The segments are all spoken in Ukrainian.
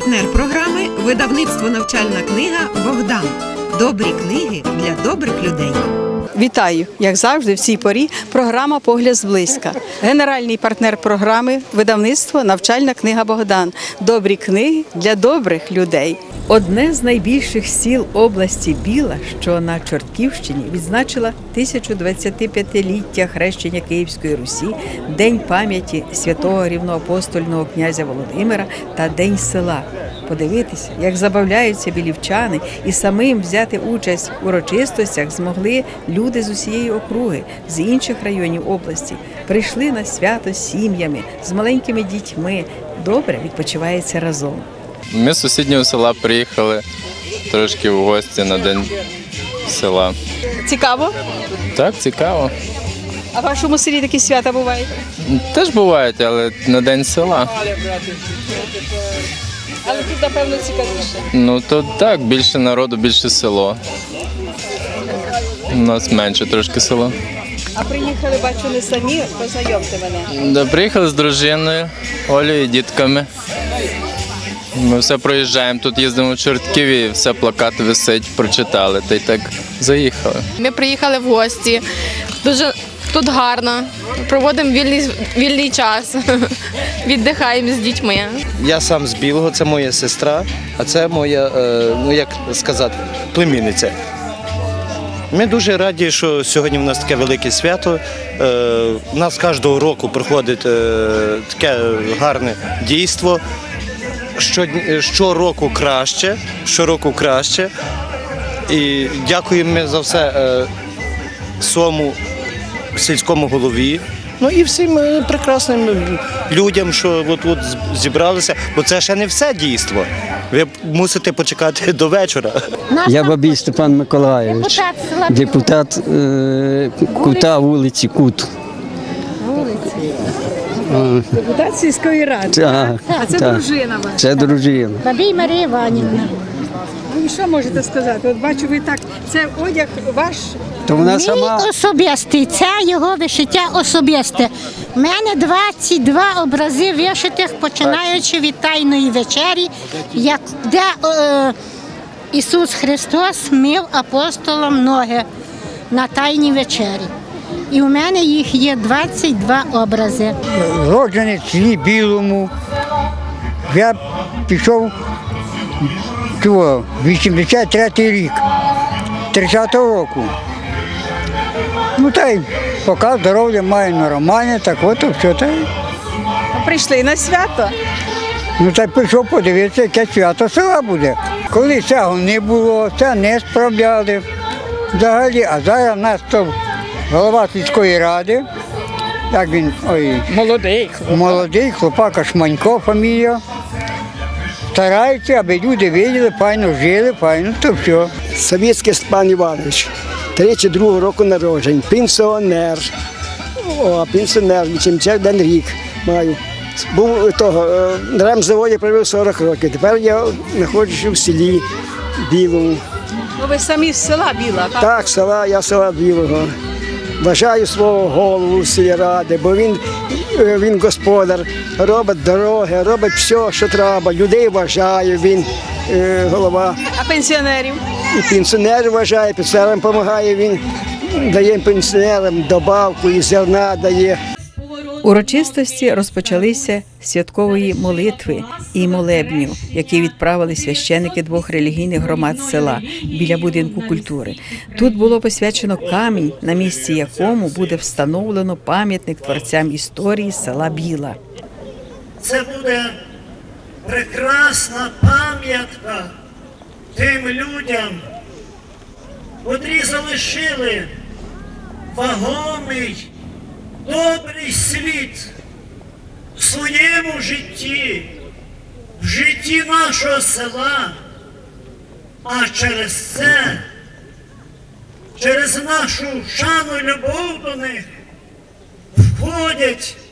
Партнер програми – видавництво «Навчальна книга» «Богдан». Добрі книги для добрих людей. Вітаю! Як завжди, в цій порі програма «Погляд зблизька». Генеральний партнер програми – видавництво «Навчальна книга Богдан». Добрі книги для добрих людей. Одне з найбільших сіл області Біла, що на Чортківщині, відзначила 1025-ліття хрещення Київської Русі, День пам'яті святого рівноапостольного князя Володимира та День села. Подивитися, як забавляються білівчани, і самим взяти участь в урочистостях змогли люди з усієї округи, з інших районів області. Прийшли на свято з сім'ями, з маленькими дітьми. Добре відпочивається разом. Ми з сусіднього села приїхали трошки в гості на День села. Цікаво? Так, цікаво. А в вашому селі такі свята бувають? Теж бувають, але на День села. Але тут, напевно, цікавіше. Ну, то так, більше народу, більше село. У нас менше трошки село. А приїхали, бачу, не самі, познайомте мене. Да, приїхали з дружиною, Олею і дітками. Ми все проїжджаємо, тут їздимо в Чортківі, все плакат висить, прочитали, та й так заїхали. Ми приїхали в гості, дуже тут гарно, проводимо вільний час, віддихаємо з дітьми. Я сам з Білого, це моя сестра, а це моя, ну як сказати, племінниця. Ми дуже раді, що сьогодні в нас таке велике свято. У нас кожного року проходить таке гарне дійство. Щороку краще. І дякуємо ми за все своєму сільському голові. Ну і всім прекрасним людям, що от зібралися, бо це ще не все дійство. Ви мусите почекати до вечора. Я Бабій Степан Миколайович, депутат Кута, вулиці Кут. Депутат сільської ради. А це дружина ваша? Це дружина. Бабій Марія Іванівна. Ви що можете сказати? От бачу, ви так, це одяг ваш? То вона Мій сама... особистий, це його вишиття особисте. У мене 22 образи вишитих, починаючи від Тайної вечері, де Ісус Христос мив апостолам ноги на Тайній вечері. І у мене їх є 22 образи. Роджений в селі Білому. Я пішов 83-й рік, 30-го року. Ну та й поки здоров'я маю нормальне, так от все. Прийшли на свято? Ну та й прийшов подивитися, яке свято села буде. Коли цього не було, це не справляли взагалі, а зараз у нас то голова сільської ради, як він, молодий хлопака Шманько фамілія. Стараються, аби люди виділи, файно жили, файно, то все. Савіцький Степан Іванович, 32-го року народжень, пенсіонер. Пенсіонер, 81 рік маю. Був на ремзаводі провів 40 років, тепер я знаходжуся в селі Білому. Ну ви самі з села Біла, так? Так, я з села Білого. Вважаю свого голову сільради, бо він господар, робить дороги, робить все, що треба. Людей вважає, він голова. А пенсіонерів? І пенсіонерів вважає, пенсіонерам допомагає, він дає пенсіонерам добавку і зерна дає. Урочистості розпочалися з святкової молитви і молебню, які відправили священики двох релігійних громад села біля будинку культури. Тут було посвячено камінь, на місці якому буде встановлено пам'ятник творцям історії села Біла. Це буде прекрасна пам'ятка тим людям, котрі залишили вагомий, добрий слід в своєму житті, в житті нашого села, а через це, через нашу шану і любов до них входять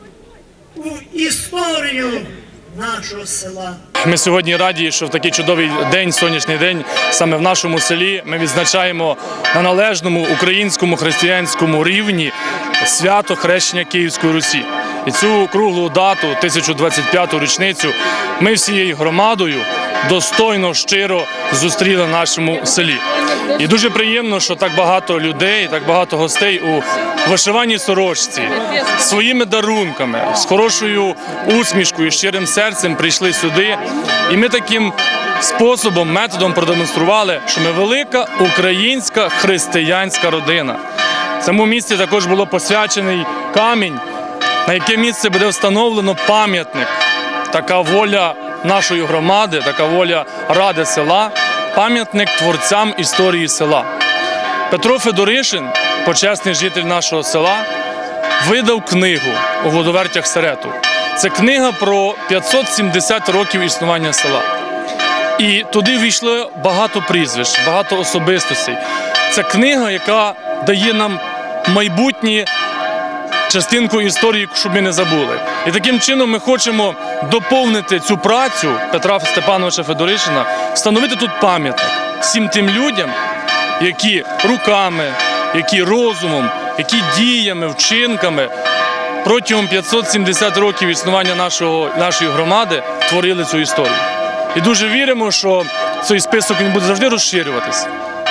у історію нашого села. Ми сьогодні раді, що в такий чудовий день, сонячний день, саме в нашому селі ми відзначаємо на належному українському християнському рівні свято хрещення Київської Русі. І цю круглу дату, 1025-ту річницю, ми всією громадою достойно, щиро зустріли в нашому селі. І дуже приємно, що так багато людей, так багато гостей у вишиваній сорочці, своїми дарунками, з хорошою усмішкою, щирим серцем прийшли сюди. І ми таким способом, методом продемонстрували, що ми велика українська християнська родина. В цьому місці також було посвячений камінь, на яке місце буде встановлено пам'ятник. Така воля нашої громади, така воля ради села, пам'ятник творцям історії села. Петро Федоришин, почесний житель нашого села, видав книгу у Водовертях Серету. Це книга про 570 років існування села. І туди війшло багато прізвищ, багато особистостей. Це книга, яка дає нам майбутнє частинку історії, щоб ми не забули. І таким чином ми хочемо доповнити цю працю Петра Степановича Федоришина, встановити тут пам'ятник всім тим людям, які руками, які розумом, які діями, вчинками протягом 570 років існування нашої громади творили цю історію. І дуже віримо, що цей список він буде завжди розширюватися,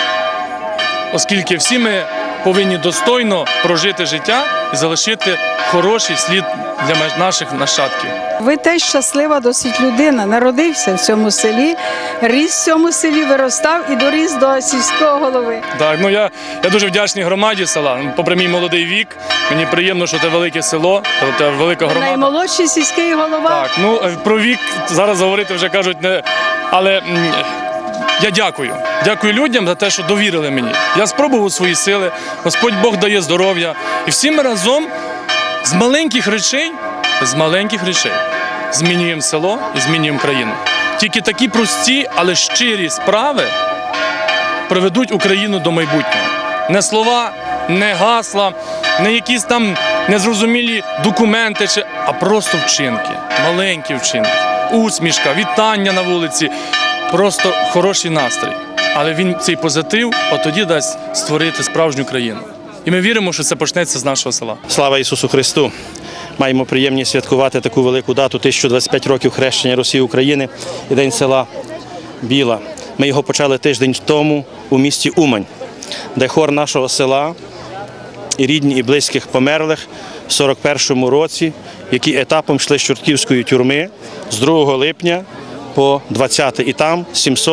оскільки всі ми повинні достойно прожити життя і залишити хороший слід для наших нащадків. Ви теж щаслива досить людина, народився в цьому селі, ріс в цьому селі, виростав і доріс до сільського голови. Так, я дуже вдячний громаді села. Попри мій молодий вік, мені приємно, що це велике село, це велика громада. Наймолодший сільський голова. Так, про вік зараз говорити вже кажуть не, але я дякую. Дякую людям за те, що довірили мені. Я спробував свої сили, Господь Бог дає здоров'я. І всі ми разом з маленьких речей змінюємо село і змінюємо країну. Тільки такі прості, але щирі справи приведуть Україну до майбутнього. Не слова, не гасла, не якісь там незрозумілі документи, а просто вчинки, маленькі вчинки, усмішка, вітання на вулиці, просто хороший настрій. Але цей позитив тоді дасть створити справжню країну. І ми віримо, що це почнеться з нашого села. Слава Ісусу Христу! Маємо приємність святкувати таку велику дату – 1025 років хрещення Росії України і День села Біла. Ми його почали тиждень тому у місті Умань, де хор нашого села і рідні, і близьких померлих в 41-му році, які етапом йшли з Чортківської тюрми з 2 липня по 20-й. І там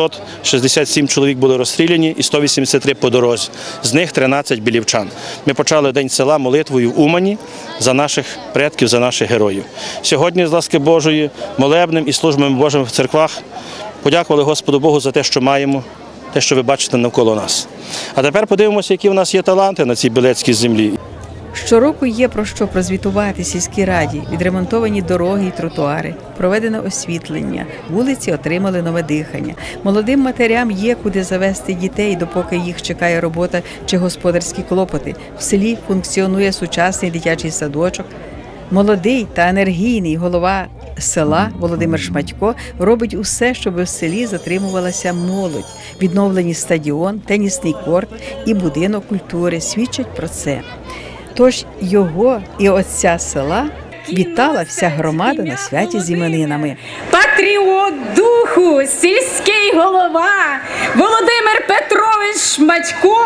767 чоловік були розстріляні і 183 по дорозі. З них 13 білівчан. Ми почали День села молитвою в Умані за наших предків, за наших героїв. Сьогодні, з ласки Божої, молебнем і службами Божими в церквах подякували Господу Богу за те, що маємо, те, що ви бачите навколо нас. А тепер подивимося, які в нас є таланти на цій білецькій землі. Щороку є про що прозвітувати сільській раді. Відремонтовані дороги і тротуари, проведено освітлення, вулиці отримали нове дихання. Молодим матерям є куди завести дітей, допоки їх чекає робота чи господарські клопоти. В селі функціонує сучасний дитячий садочок. Молодий та енергійний голова села Володимир Шматько робить усе, щоб в селі затримувалася молодь. Відновлені стадіон, тенісний корт і будинок культури свідчать про це. Тож його і отця села вітала вся громада на святі з іменинами. Патріот духу, сільський голова Володимир Петрович Шматько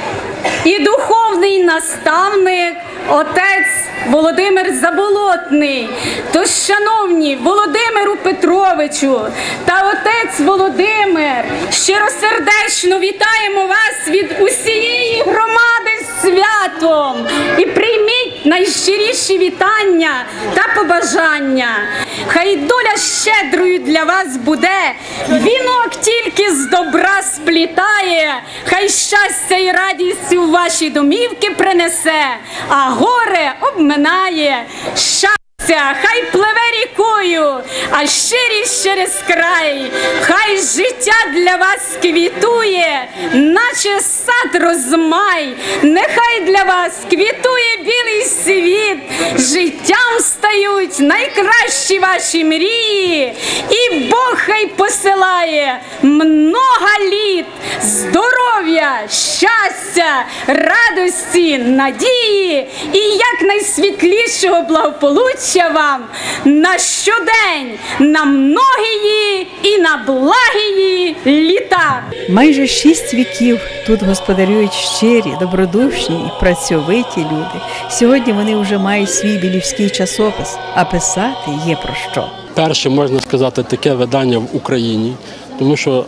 і духовний наставник отець Володимир Заболотний. Тож, шановні Володимиру Петровичу та отець Володимир, щиросердечно вітаємо вас від усієї громади з святом і прийміть найщиріші вітання та побажання. Хай доля щедрою для вас буде, вінок тільки з добра сплітає, хай щастя і радість у ваші домівки принесе, а горе обминає. Хай пливе рікою, а щирість через край, хай життя для вас квітує, наче сад розмай, нехай для вас квітує білий світ, життям стають найкращі ваші мрії, і Бог хай посилає много літ, здоров'я, щастя, радості, надії і якнайсвітлішого благополуччя вам на щодень, на многії і на благії літа. Майже 6 віків тут господарюють щирі, добродушні і працьовиті люди. Сьогодні вони вже мають свій білівський часопис, а писати є про що. Перше, можна сказати, таке видання в Україні, тому що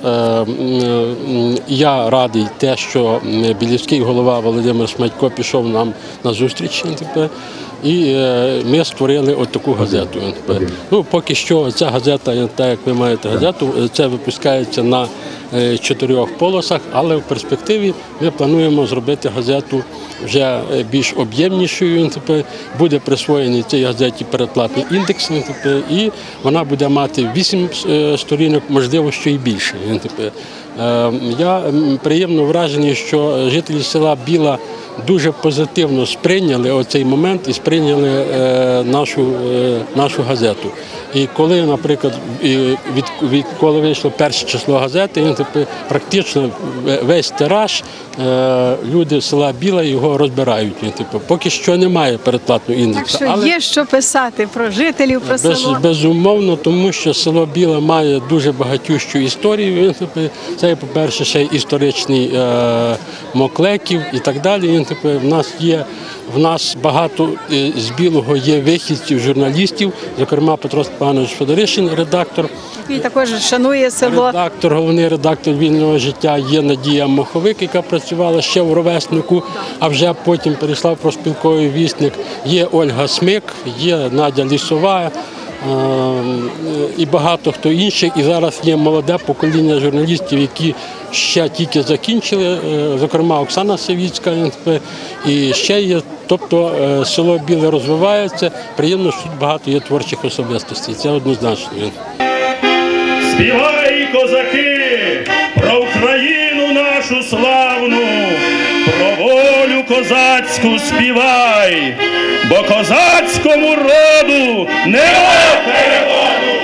я радий те, що білівський голова Володимир Шматько пішов нам на зустріч, і ми створили от таку газету. Ну, поки що ця газета, так як ви маєте газету, це випускається на 4 полосах, але в перспективі ми плануємо зробити газету вже більш об'ємнішою. Буде присвоєний цій газеті передплатний індекс, і вона буде мати 8 сторінок, можливо, що і більше. Я приємно вражений, що жителі села Біла дуже позитивно сприйняли оцей момент і сприйняли нашу газету. І коли, наприклад, коли вийшло перше число газети, практично весь тираж люди з села Біла його розбирають. Поки що немає передплатного індексу. Так що є що писати про жителів, про село? Безумовно, тому що село Біла має дуже багатющу історію. Це, по-перше, ще історичний Моклеків і так далі. В нас багато з Білого є вихідців, журналістів, зокрема Петро Степанович Федоришин, редактор. Який також шанує село. Головний редактор «Вільного життя» є Надія Моховик, яка працювала ще в «Ровеснику», а вже потім перейшла в профспілковий вісник. Є Ольга Смик, є Надя Лісова і багато хто інших. І зараз є молоде покоління журналістів, які ще тільки закінчили, зокрема Оксана Савіцька, і ще є. Тобто село Біле розвивається, приємно, що тут багато є творчих особистостей, це однозначно. Співай, козаки, про Україну нашу славну, про волю козацьку співай, бо козацькому роду нема переводу.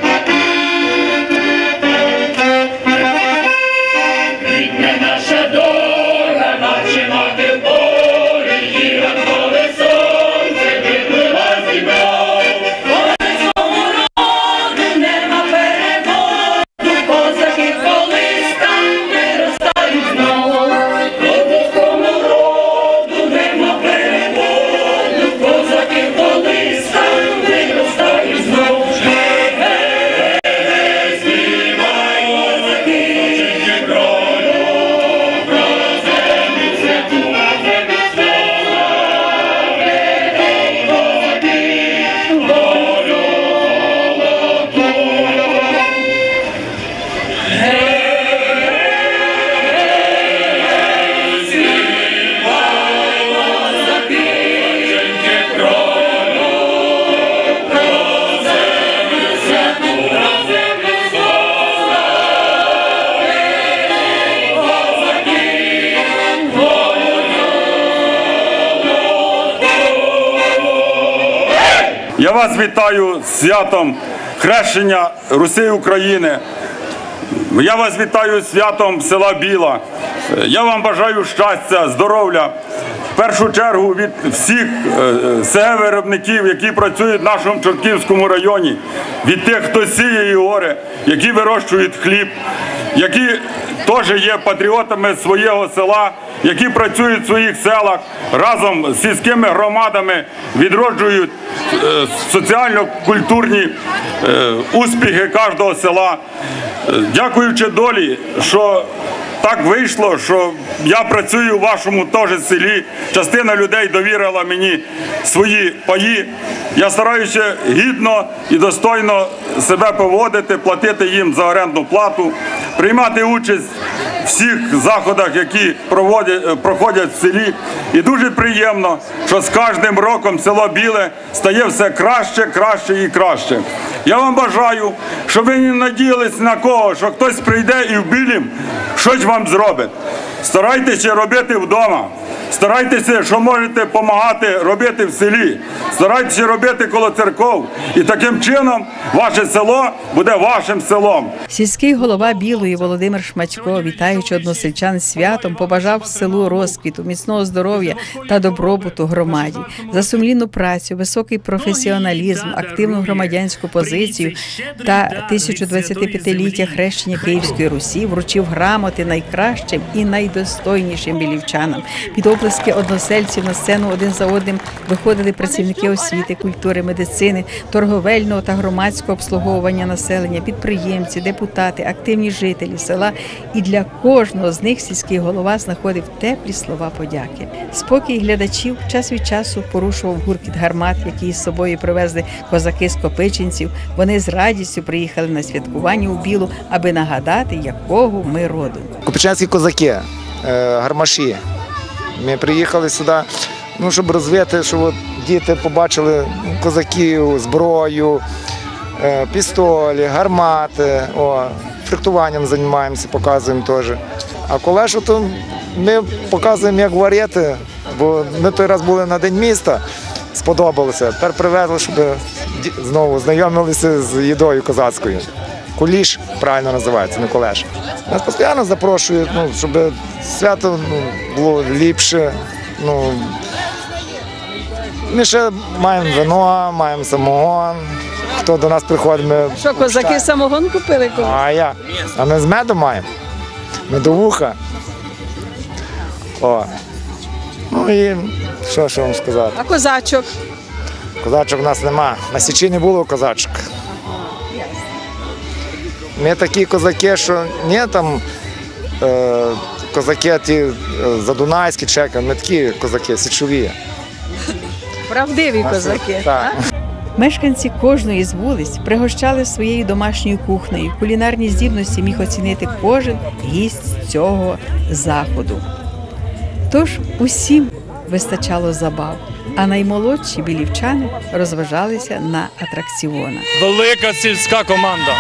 Рідне наша доля, наче мати в полі, і ранкове сонце виплива з дібров. Козацькому роду нема переводу, козаки колиска виростають знову. Козацькому роду нема переводу, козаки колиска виростають знову. Я вас вітаю з святом хрещення Русі України. Я вас вітаю з святом села Біла. Я вам бажаю щастя, здоров'я. В першу чергу від всіх СГ-виробників, які працюють в нашому Чортківському районі, від тих, хто сіє і оре, які вирощують хліб, які теж є патріотами свого села, які працюють в своїх селах, разом з сільськими громадами відроджують соціально-культурні успіхи кожного села. Дякуючи долі, що так вийшло, що я працюю у вашому теж селі, частина людей довірила мені свої паї. Я стараюся гідно і достойно себе поводити, платити їм за орендну плату, приймати участь в всіх заходах, які проходять в селі. І дуже приємно, що з кожним роком село Біле стає все краще, краще і краще. Я вам бажаю, щоб ви не надіялись на кого, що хтось прийде і в Білім щось вам зробить. Старайтеся робити вдома. Старайтеся, що можете допомагати робити в селі. Старайтеся робити коло церков. І таким чином ваше село буде вашим селом. Сільський голова Білої Володимир Шматько, вітаючи односельчан з святом, побажав селу розквіту, міцного здоров'я та добробуту громаді. За сумлінну працю, високий професіоналізм, активну громадянську позицію та 1025-ліття хрещення Київської Русі вручив грамоти найкращим і найдостойнішим білівчанам. Під оплески односельців на сцену один за одним виходили працівники освіти, культури, медицини, торговельного та громадського обслуговування населення, підприємці, депутати, активні жителі села. І для кожного з них сільський голова знаходив теплі слова подяки. Спокій глядачів час від часу порушував гуркіт гармат, які з собою привезли козаки з Копичинців. Вони з радістю приїхали на святкування у Білу, аби нагадати, якого ми роду. Копичинські козаки, гармаші. Ми приїхали сюди, щоб розвити, щоб діти побачили козаків, зброю, пістолі, гармати. Фехтуванням займаємося, показуємо теж. А колешу то ми показуємо, як варити, бо ми той раз були на День міста, сподобалося. Тепер привезли, щоб знову знайомилися з їдою козацькою. Куліш правильно називається, не колеш. Нас постійно запрошують, щоб свято було ліпше. Ми ще маємо вино, маємо самогон. Хто до нас приходить, ми... Що, козаки самогон купили? А я. А ми з меду маємо. Медовуха. І що вам сказати? А козачок? Козачок у нас нема. На Січі не було козачок. Ми такі козаки, що не там козаки ті задунайські, чеки, ми такі козаки, січові. Правдиві козаки. Так. Мешканці кожної з вулиць пригощали своєю домашньою кухнею. Кулінарні здібності міг оцінити кожен гість цього заходу. Тож усім вистачало забав, а наймолодші білівчани розважалися на атракціонах. Велика сільська команда.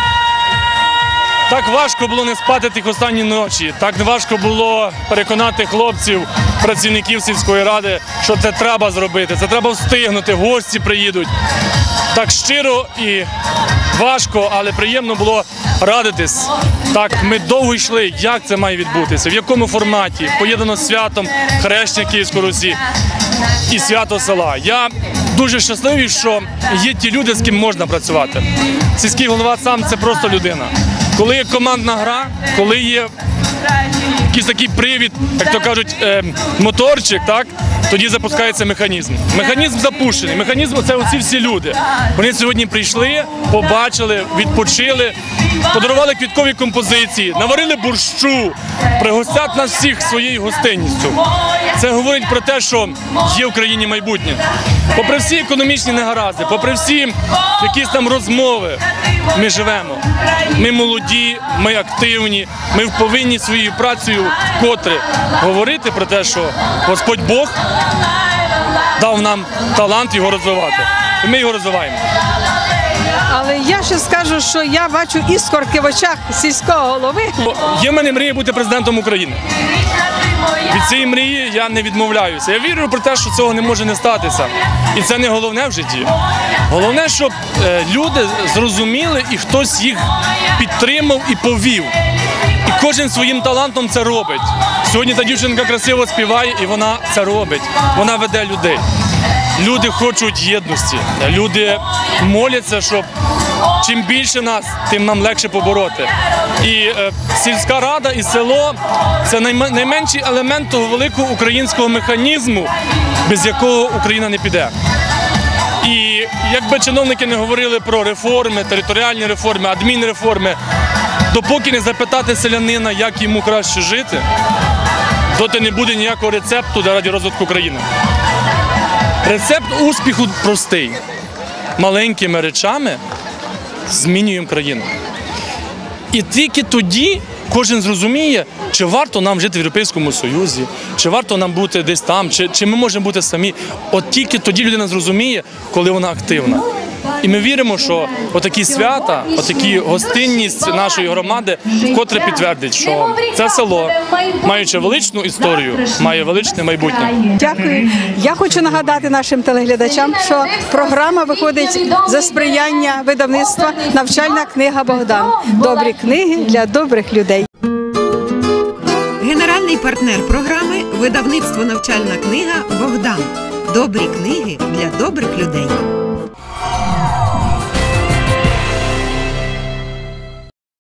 Так важко було не спати тих останні ночі, так важко було переконати хлопців, працівників сільської ради, що це треба зробити, це треба встигнути, гості приїдуть. Так щиро і важко, але приємно було радитись. Так, ми довго йшли, як це має відбутися, в якому форматі, поєднано з святом хрещення Київської Русі і свято села. Я дуже щасливий, що є ті люди, з ким можна працювати. Сільський голова сам – це просто людина. Коли є командна гра, коли є якийсь такий привід, як то кажуть, моторчик, так, тоді запускається механізм. Механізм запущений. Механізм – це оці всі люди. Вони сьогодні прийшли, побачили, відпочили, подарували квіткові композиції, наварили борщу, пригостять нас всіх своєю гостинністю. Це говорить про те, що є в країні майбутнє. Попри всі економічні негаразди, попри всі якісь там розмови, ми живемо. Ми молоді, ми активні, ми повинні своєю працею вкотре говорити про те, що Господь Бог дав нам талант його розвивати. І ми його розвиваємо. Але я ще скажу, що я бачу іскорки в очах сільського голови. Є в мене мрія бути президентом України. Від цієї мрії я не відмовляюся. Я вірю про те, що цього не може не статися. І це не головне в житті. Головне, щоб люди зрозуміли і хтось їх підтримав і повів. І кожен своїм талантом це робить. Сьогодні та дівчинка красиво співає, і вона це робить. Вона веде людей. Люди хочуть єдності. Люди моляться, щоб чим більше нас, тим нам легше побороти. І сільська рада і село – це найменший елемент того великого українського механізму, без якого Україна не піде. І якби чиновники не говорили про реформи, територіальні реформи, адмінреформи, допоки не запитати селянина, як йому краще жити, доти не буде ніякого рецепту заради розвитку країни. Рецепт успіху простий. Маленькими речами змінюємо країну. І тільки тоді кожен зрозуміє, чи варто нам жити в Європейському Союзі, чи варто нам бути десь там, чи ми можемо бути самі. От тільки тоді людина зрозуміє, коли вона активна. І ми віримо, що отакі свята, отакі гостинність нашої громади вкотре підтвердить, що це село, маючи величну історію, має величне майбутнє. Дякую. Я хочу нагадати нашим телеглядачам, що програма виходить за сприяння видавництва «Навчальна книга Богдан». Добрі книги для добрих людей. Генеральний партнер програми – видавництво «Навчальна книга Богдан». Добрі книги для добрих людей.